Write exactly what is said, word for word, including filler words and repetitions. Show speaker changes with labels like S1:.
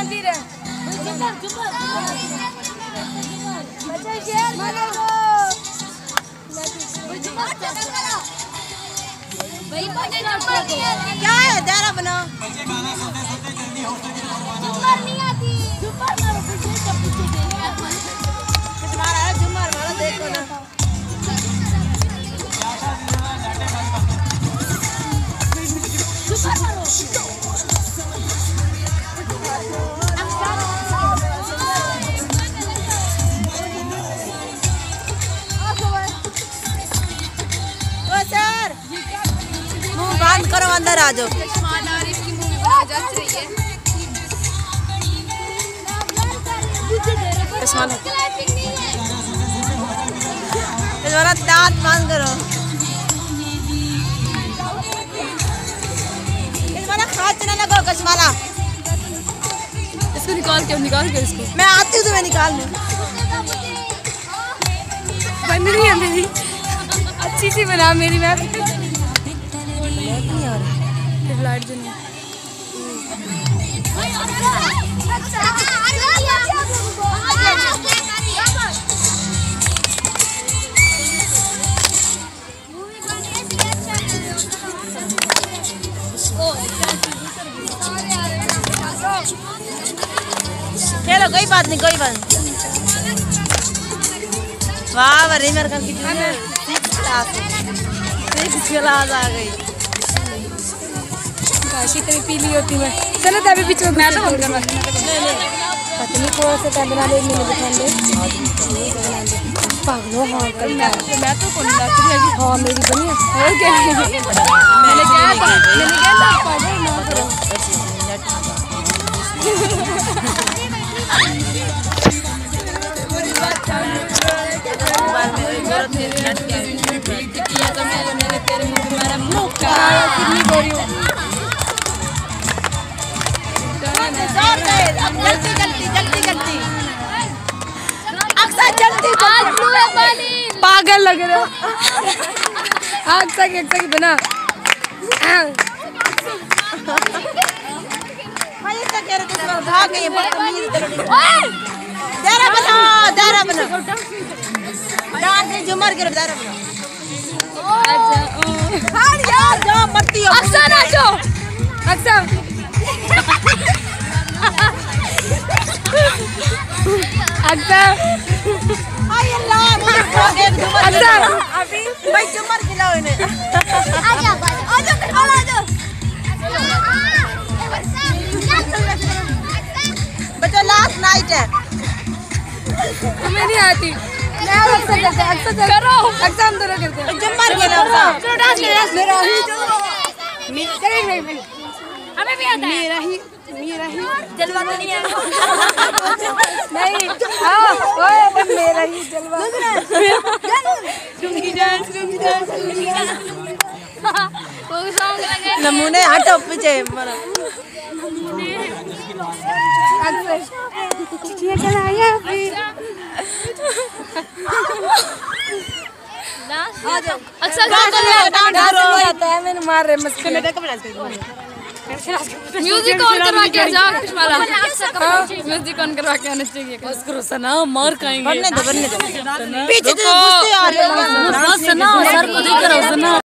S1: जल्दी रे जुमर जुमर बच्चा शेर मारो जुमर करो भाई मुझे जुमर नहीं आती क्या है दायरा बनाओ जुमर नहीं आती जुमर मारो पीछे सब पीछे गए तुम्हारा है जुमर मारो देखो ना जुमर मारो बंद करो अंदर आ जाओ इसकी मूवी बनाई जा रही है इसवाला दांत बंद करो इसवाला खांच ना लगो कश्माला
S2: इसको निकाल के निकाल के इसको
S1: मैं आती हूँ तो मैं निकाल लूँ
S2: बन रही है मेरी अच्छी सी बना मेरी मैम लाइट जो नहीं
S1: चलो कोई बात नहीं कोई बात नहीं वाह वरी मेरे का कितनी क्लास क्लास आ गई
S2: काशी तेरी पीली होती है चलो तभी बीच में मैं तो फोन करवा पत्नी को से क्या बना ले मैंने बता दे पागलो हां कल मैं मैं तो कौन बात करी अभी हां मेरी बनी और क्या मैंने क्या था मैंने क्या था पागल ना करो पूरी बात बात मेरी जरूरत नहीं किया तो मैंने मैंने तेरे मुंह में मारा मुंह का कितनी गोरी हूं
S1: जल्दी जल्दी जल्दी जल्दी अक्सर जल्दी
S2: पागल लग रहे हो अक्सर अक्सर बना
S1: भाई क्या कह रहे थे भाग गई बदतमीज दायरा बना दायरा बना डांस झूमर के दायरा बना हां यार जा मत्ती हो
S2: अक्सर नाचो अक्सर अक्सर
S1: हाय अल्लाह मुझे भाग एक झूमर
S2: अक्सर
S1: अभी भाई झूमर खिलाओ इन्हें आजा आजा आजा आजा बच्चा लास्ट नाइट है
S2: हमें नहीं आती मैं अक्सर करते अक्सर करो अक्सर हम दोनों करते हैं
S1: झूमर खिलाओ चलो डांस करो मेरा ही
S2: मेरा नहीं नहीं हमें भी आता है
S1: मेरा ही मेरा ही जलवा तो नहीं है
S2: नहीं हां ओए मेरा ही जलवा
S1: रुंगी डांस रुंगी डांस
S2: वो सॉन्ग लगे
S1: नमूने हटो पीछे मरो
S2: अक्सर चिट्ठियां चलाया फिर अक्सर
S1: डांस
S2: आता है मैंने मार रहे मस्ती में म्यूजिक ऑन करवा के जाओ कश्माला म्यूजिक ऑन करवा के आना चाहिए बस करो सना मार खाएंगे
S1: बनने दो बनने दो पीछे से गुस्से आ रहे हो
S2: सना सर को देख रहा हूं सना